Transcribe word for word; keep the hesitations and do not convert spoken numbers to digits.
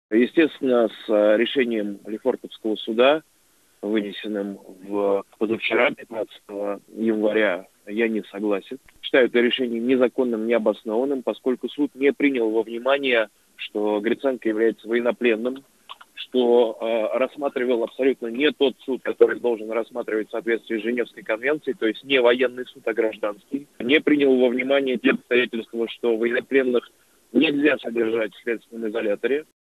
Естественно, с э, решением Лефортовского суда, вынесенным в позавчера, пятнадцатого января, я не согласен. Считаю это решение незаконным, необоснованным, поскольку суд не принял во внимание, что Гриценко является военнопленным, что э, рассматривал абсолютно не тот суд, который должен рассматривать в соответствии с Женевской конвенцией, то есть не военный суд, а гражданский. Не принял во внимание те обстоятельства, что военнопленных нельзя содержать в следственном изоляторе.